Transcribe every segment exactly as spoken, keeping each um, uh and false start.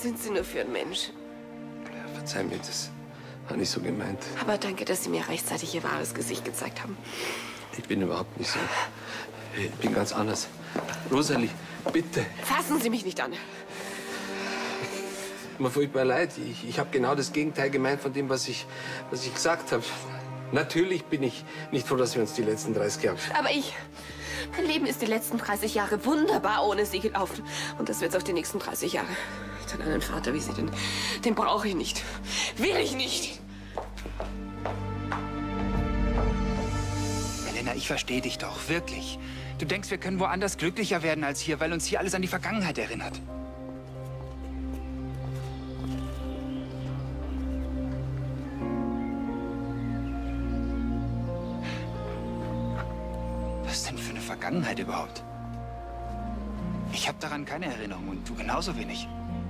sind Sie nur für ein Mensch? Ja, verzeih mir, das war nicht so gemeint. Aber danke, dass Sie mir rechtzeitig Ihr wahres Gesicht gezeigt haben. Ich bin überhaupt nicht so. Ich bin ganz anders. Rosalie, bitte. Fassen Sie mich nicht an. Mir furchtbar leid. Ich, ich habe genau das Gegenteil gemeint von dem, was ich, was ich gesagt habe. Natürlich bin ich nicht froh, dass wir uns die letzten dreißig Jahre... Aber ich... Mein Leben ist die letzten dreißig Jahre wunderbar ohne Sie gelaufen. Und das wird's auch die nächsten dreißig Jahre. Dann einen Vater wie Sie, den, den brauche ich nicht. Will ich nicht. Elena, ich verstehe dich doch, wirklich. Du denkst, wir können woanders glücklicher werden als hier, weil uns hier alles an die Vergangenheit erinnert. Was denn für eine Vergangenheit überhaupt? Ich habe daran keine Erinnerung und du genauso wenig.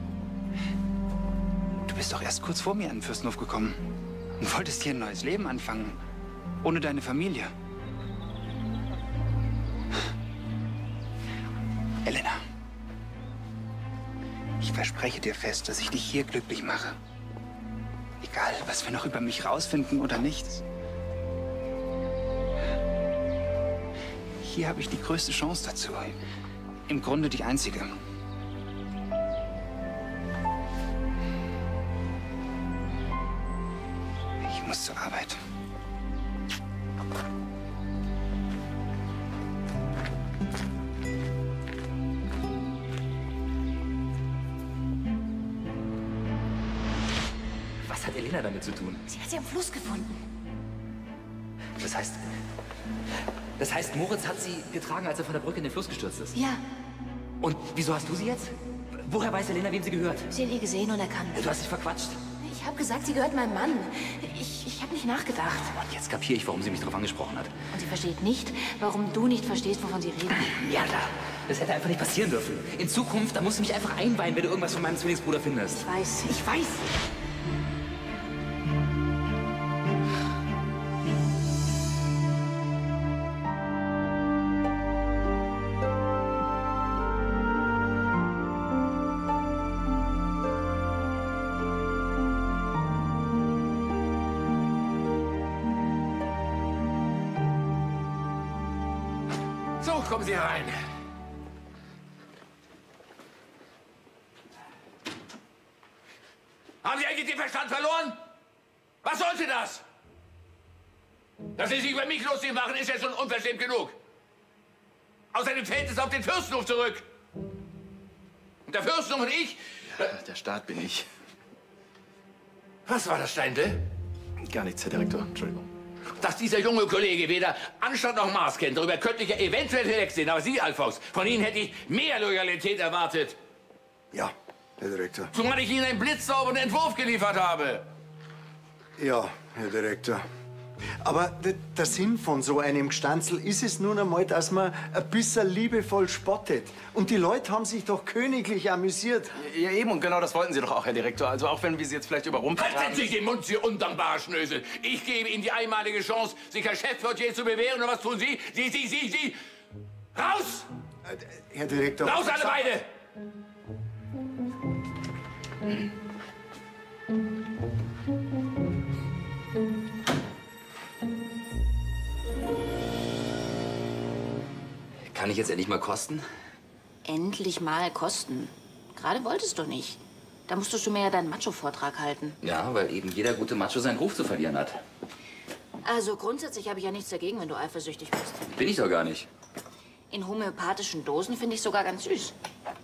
Du bist doch erst kurz vor mir an den Fürstenhof gekommen und wolltest hier ein neues Leben anfangen, ohne deine Familie. Elena, ich verspreche dir fest, dass ich dich hier glücklich mache. Egal, was wir noch über mich rausfinden oder nicht. Hier habe ich die größte Chance dazu. Im Grunde die einzige. Ich muss zur Arbeit. Was hat Elena damit zu tun? Sie hat sie am Fluss gefunden. Das heißt... Das heißt, Moritz hat sie getragen, als er von der Brücke in den Fluss gestürzt ist? Ja. Und wieso hast du sie jetzt? Woher weiß Elena, wem sie gehört? Sie hat ihr gesehen und erkannt. Du hast dich verquatscht. Ich habe gesagt, sie gehört meinem Mann. Ich, ich habe nicht nachgedacht. Und jetzt kapiere ich, warum sie mich darauf angesprochen hat. Und sie versteht nicht, warum du nicht verstehst, wovon sie reden. Ja, da. Das hätte einfach nicht passieren dürfen. In Zukunft, da musst du mich einfach einweihen, wenn du irgendwas von meinem Zwillingsbruder findest. Ich weiß. Ich weiß. So, kommen Sie herein. Haben Sie eigentlich den Verstand verloren? Was sollte das? Dass Sie sich über mich lustig machen, ist ja schon unverschämt genug. Außerdem fällt es auf den Fürstenhof zurück. Und der Fürstenhof und ich... Äh, der Staat bin ich. Was war das, Steindl? Gar nichts, Herr Direktor. Entschuldigung. Dass dieser junge Kollege weder Anstand noch Maß kennt, darüber könnte ich ja eventuell hinwegsehen. Aber Sie, Alfons, von Ihnen hätte ich mehr Loyalität erwartet. Ja, Herr Direktor. Zumal ich Ihnen einen blitzsauberen Entwurf geliefert habe. Ja, Herr Direktor. Aber der Sinn von so einem Gstanzl ist es nun einmal, dass man ein bisschen liebevoll spottet. Und die Leute haben sich doch königlich amüsiert. Ja, eben, und genau das wollten Sie doch auch, Herr Direktor. Also auch wenn wir Sie jetzt vielleicht überrumpelt haben. Halten Sie den Mund, Sie undankbarer Schnösel. Ich gebe Ihnen die einmalige Chance, sich als Chefportier zu bewähren. Und was tun Sie? Sie, Sie, Sie, Sie! Raus! Äh, Herr Direktor... Raus, alle beide! Kann ich jetzt endlich mal kosten? Endlich mal kosten. Gerade wolltest du nicht. Da musstest du mir ja deinen Macho-Vortrag halten. Ja, weil eben jeder gute Macho seinen Ruf zu verlieren hat. Also grundsätzlich habe ich ja nichts dagegen, wenn du eifersüchtig bist. Bin ich doch gar nicht. In homöopathischen Dosen finde ich sogar ganz süß.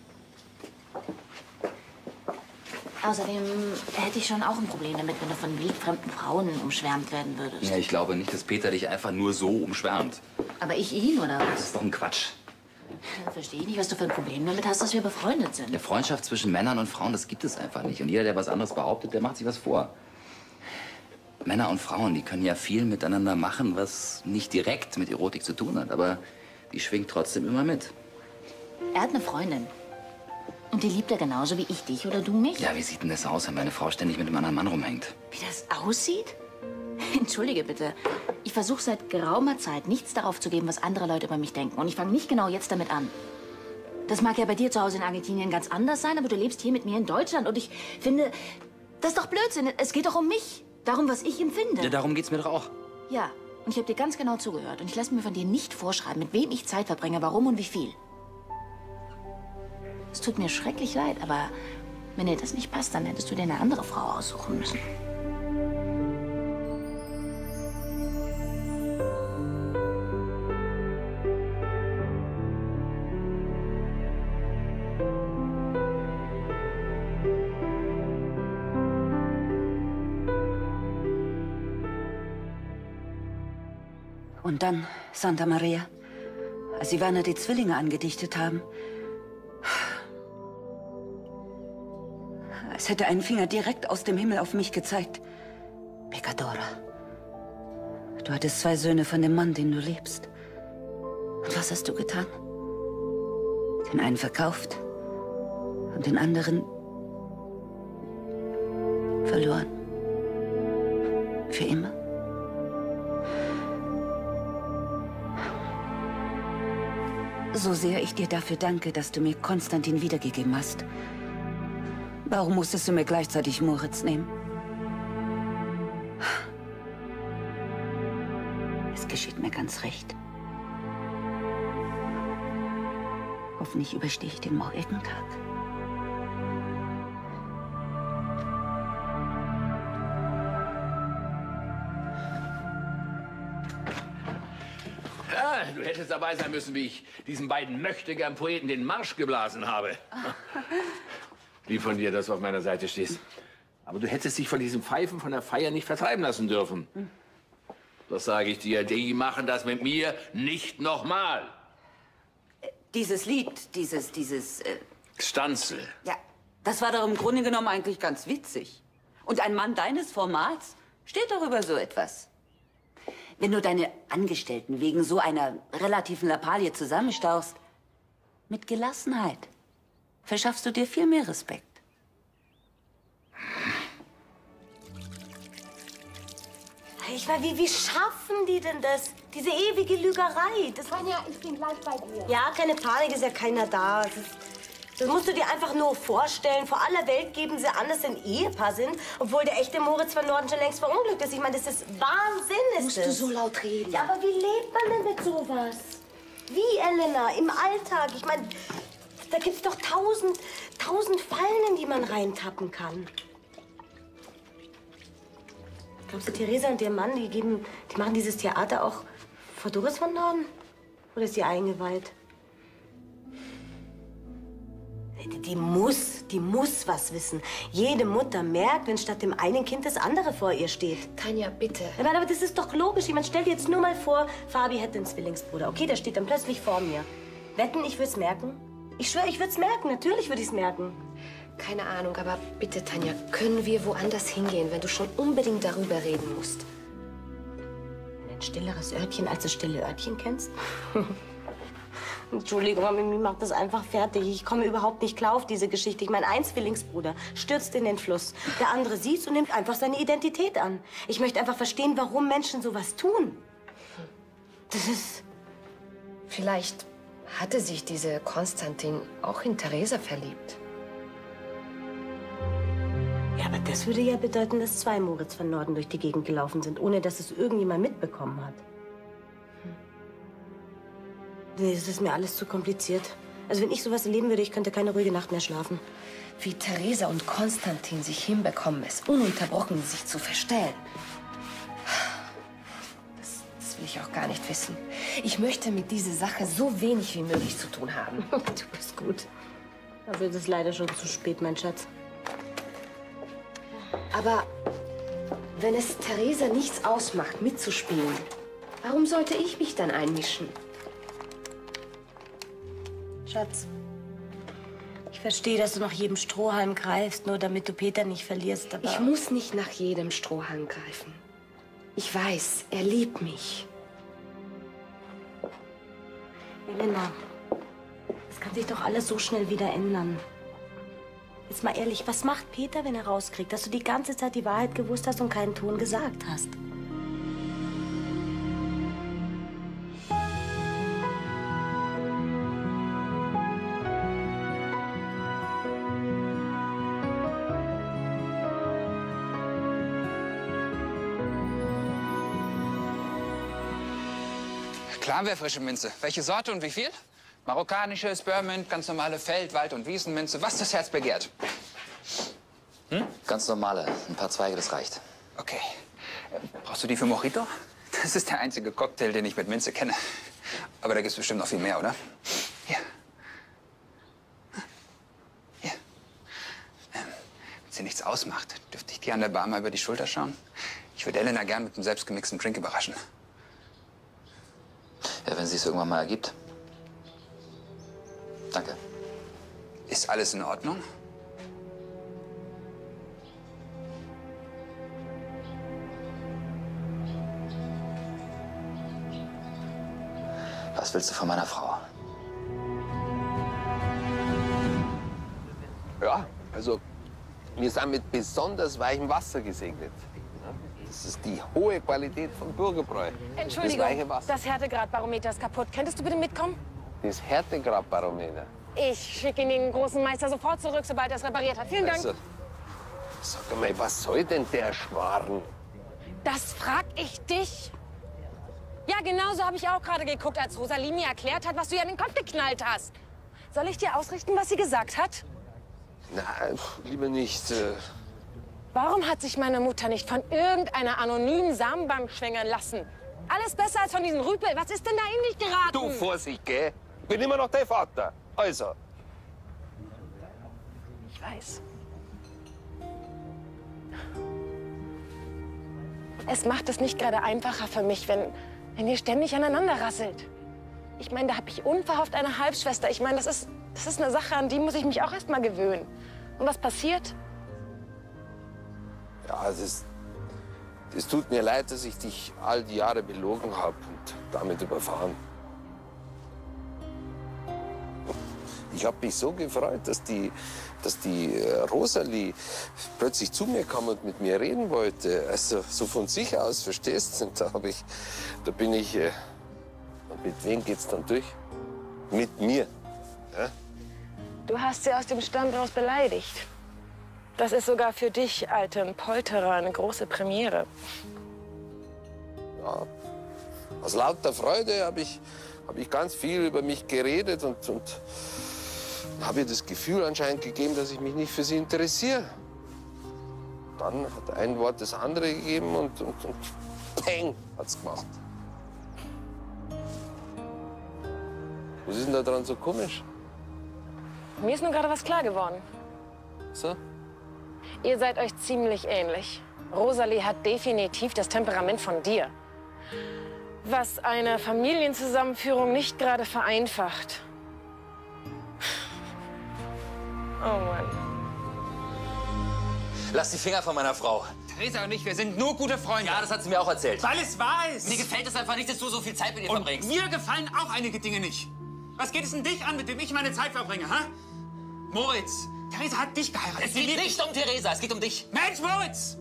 Außerdem hätte ich schon auch ein Problem damit, wenn du von wildfremden Frauen umschwärmt werden würdest. Ja, ich glaube nicht, dass Peter dich einfach nur so umschwärmt. Aber ich ihn, oder Das was? ist doch ein Quatsch. Dann verstehe ich nicht, was du für ein Problem damit hast, dass wir befreundet sind. Eine Freundschaft zwischen Männern und Frauen, das gibt es einfach nicht. Und jeder, der was anderes behauptet, der macht sich was vor. Männer und Frauen, die können ja viel miteinander machen, was nicht direkt mit Erotik zu tun hat. Aber die schwingt trotzdem immer mit. Er hat eine Freundin. Und die liebt er genauso wie ich dich oder du mich? Ja, wie sieht denn das aus, wenn meine Frau ständig mit einem anderen Mann rumhängt? Wie das aussieht? Entschuldige bitte. Ich versuche seit geraumer Zeit, nichts darauf zu geben, was andere Leute über mich denken. Und ich fange nicht genau jetzt damit an. Das mag ja bei dir zu Hause in Argentinien ganz anders sein, aber du lebst hier mit mir in Deutschland. Und ich finde, das ist doch Blödsinn. Es geht doch um mich. Darum, was ich empfinde. Ja, darum geht's mir doch auch. Ja, und ich habe dir ganz genau zugehört. Und ich lasse mir von dir nicht vorschreiben, mit wem ich Zeit verbringe, warum und wie viel. Es tut mir schrecklich leid, aber wenn dir das nicht passt, dann hättest du dir eine andere Frau aussuchen müssen. Und dann Santa Maria, als sie Werner die Zwillinge angedichtet haben. Es hätte ein Finger direkt aus dem Himmel auf mich gezeigt. Pecadora, du hattest zwei Söhne von dem Mann, den du liebst. Und was hast du getan? Den einen verkauft und den anderen verloren. Für immer. So sehr ich dir dafür danke, dass du mir Konstantin wiedergegeben hast. Warum musstest du mir gleichzeitig Moritz nehmen? Es geschieht mir ganz recht. Hoffentlich überstehe ich den morgigen Tag. Ja, du hättest dabei sein müssen, wie ich diesen beiden möchtegern Poeten den Marsch geblasen habe. Lieb von dir, dass du auf meiner Seite stehst. Aber du hättest dich von diesem Pfeifen von der Feier nicht vertreiben lassen dürfen. Das sage ich dir. Die machen das mit mir nicht nochmal. Dieses Lied, dieses, dieses... Äh, Stanzel. ja, das war doch im Grunde genommen eigentlich ganz witzig. Und ein Mann deines Formats steht doch über so etwas. Wenn du deine Angestellten wegen so einer relativen Lappalie zusammenstauchst, mit Gelassenheit verschaffst du dir viel mehr Respekt. Ich meine, wie, wie schaffen die denn das? Diese ewige Lügerei. Das Tanja, ich bin gleich bei dir. Ja, keine Panik, ist ja keiner da. Das, ist, das musst du dir einfach nur vorstellen. Vor aller Welt geben sie an, dass sie ein Ehepaar sind, obwohl der echte Moritz von Norden schon längst verunglückt ist. Ich meine, das ist Wahnsinn, ist Musst das. du so laut reden? Ja, aber wie lebt man denn mit sowas? Wie, Elena? Im Alltag? Ich meine, da gibt's doch tausend, tausend Fallen, in die man reintappen kann. Glaubst du, Theresa und ihr Mann, die, geben, die machen dieses Theater auch vor Doris von Norden? Oder ist sie eingeweiht? Die, die muss, die muss was wissen. Jede Mutter merkt, wenn statt dem einen Kind das andere vor ihr steht. Tanja, bitte. Ich meine, aber das ist doch logisch. Ich meine, stell dir jetzt nur mal vor, Fabi hätte einen Zwillingsbruder. Okay, der steht dann plötzlich vor mir. Wetten, ich würde es merken? Ich schwöre, ich würde es merken. Natürlich würde ich es merken. Keine Ahnung, aber bitte, Tanja, können wir woanders hingehen, wenn du schon unbedingt darüber reden musst? Ein stilleres Örtchen, als du stille Örtchen kennst? Entschuldigung, aber mich macht das einfach fertig. Ich komme überhaupt nicht klar auf diese Geschichte. Ich meine, ein Zwillingsbruder stürzt in den Fluss. Der andere sieht's und nimmt einfach seine Identität an. Ich möchte einfach verstehen, warum Menschen sowas tun. Das ist... Vielleicht hatte sich diese Konstantin auch in Theresa verliebt. Ja, aber das würde ja bedeuten, dass zwei Moritz von Norden durch die Gegend gelaufen sind, ohne dass es irgendjemand mitbekommen hat. Nee, das ist mir alles zu kompliziert. Also wenn ich sowas erleben würde, ich könnte keine ruhige Nacht mehr schlafen. Wie Theresa und Konstantin sich hinbekommen, es ununterbrochen sich zu verstellen. Das, das will ich auch gar nicht wissen. Ich möchte mit dieser Sache so wenig wie möglich zu tun haben. Du bist gut. Also es ist leider schon zu spät, mein Schatz. Aber wenn es Theresa nichts ausmacht, mitzuspielen, warum sollte ich mich dann einmischen? Schatz, ich verstehe, dass du nach jedem Strohhalm greifst, nur damit du Peter nicht verlierst, aber... Ich muss nicht nach jedem Strohhalm greifen. Ich weiß, er liebt mich. Elena, das kann sich doch alles so schnell wieder ändern. Jetzt mal ehrlich, was macht Peter, wenn er rauskriegt, dass du die ganze Zeit die Wahrheit gewusst hast und keinen Ton gesagt hast? Klar haben wir frische Minze. Welche Sorte und wie viel? Marokkanische, Spearmint, ganz normale Feld-, Wald- und Wiesenminze. Was das Herz begehrt. Hm? Ganz normale. Ein paar Zweige, das reicht. Okay. Äh, Brauchst du die für Mojito? Das ist der einzige Cocktail, den ich mit Minze kenne. Aber da gibt's bestimmt noch viel mehr, oder? Hier. Hier. Ähm, wenn sie nichts ausmacht, dürfte ich dir an der Bar mal über die Schulter schauen? Ich würde Elena gern mit einem selbstgemixten Drink überraschen. Ja, wenn es sich irgendwann mal ergibt. Danke. Ist alles in Ordnung? Was willst du von meiner Frau? Ja, also wir sind mit besonders weichem Wasser gesegnet. Das ist die hohe Qualität von Bürgerbräu. Entschuldigung, das weiche Wasser. das Härtegradbarometer ist kaputt. Könntest du bitte mitkommen? Das Härtegradbarometer. Ich schicke ihn den großen Meister sofort zurück, sobald er es repariert hat. Vielen Dank. Also, sag mal, was soll denn der Schmarrn? Das frag ich dich. Ja, genauso habe ich auch gerade geguckt, als Rosalie mir erklärt hat, was du ihr an den Kopf geknallt hast. Soll ich dir ausrichten, was sie gesagt hat? Nein, lieber nicht. Äh Warum hat sich meine Mutter nicht von irgendeiner anonymen Samenbank schwängern lassen? Alles besser als von diesen Rüpel. Was ist denn da in dich geraten? Du, Vorsicht, gell? Ich bin immer noch dein Vater. Also. Ich weiß. Es macht es nicht gerade einfacher für mich, wenn, wenn ihr ständig aneinander rasselt. Ich meine, da habe ich unverhofft eine Halbschwester. Ich meine, das ist, das ist eine Sache, an die muss ich mich auch erst mal gewöhnen. Und was passiert? Ja, das, das tut mir leid, dass ich dich all die Jahre belogen habe und damit überfahren. Ich habe mich so gefreut, dass die, dass die äh, Rosalie plötzlich zu mir kam und mit mir reden wollte. Also so von sich aus, verstehst du? Und da, hab ich, da bin ich... Äh, und mit wem geht's dann durch? Mit mir. Ja? Du hast sie aus dem Stand raus beleidigt. Das ist sogar für dich, alten Polterer, eine große Premiere. Ja. Aus lauter Freude habe ich, hab ich ganz viel über mich geredet und, und habe ihr das Gefühl anscheinend gegeben, dass ich mich nicht für sie interessiere. Dann hat ein Wort das andere gegeben und, und, und peng hat's gemacht. Was ist denn da dran so komisch? Mir ist nur gerade was klar geworden. So? Ihr seid euch ziemlich ähnlich. Rosalie hat definitiv das Temperament von dir. Was eine Familienzusammenführung nicht gerade vereinfacht. Oh Mann. Lass die Finger von meiner Frau. Theresa und ich, wir sind nur gute Freunde. Ja, das hat sie mir auch erzählt. Weil es wahr ist. Mir gefällt es einfach nicht, dass du so viel Zeit mit ihr Und verbringst. mir gefallen auch einige Dinge nicht. Was geht es denn dich an, mit dem ich meine Zeit verbringe, ha? Moritz, Theresa hat dich geheiratet. Es geht nicht um Theresa, es geht um dich. Mensch, Moritz!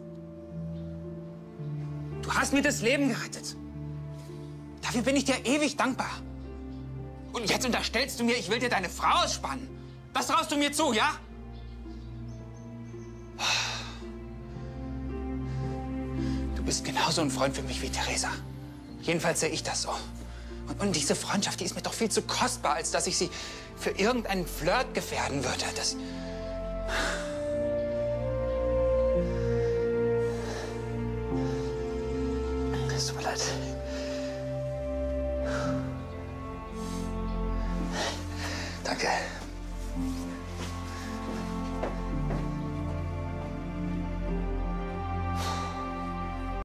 Du hast mir das Leben gerettet. Dafür bin ich dir ewig dankbar. Und jetzt unterstellst du mir, ich will dir deine Frau ausspannen. Das traust du mir zu, ja? Du bist genauso ein Freund für mich wie Theresa. Jedenfalls sehe ich das so. Und, und diese Freundschaft, die ist mir doch viel zu kostbar, als dass ich sie für irgendeinen Flirt gefährden würde. Das... Es tut mir leid.